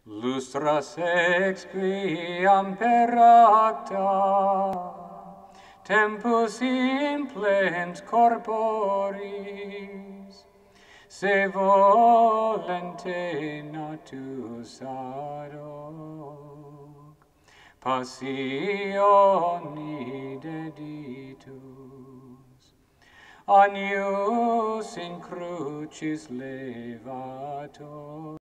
Lustras expiam per acta, tempus implent corporis, se volente natus ad hoc, passioni deditus, agnus in crucis levator.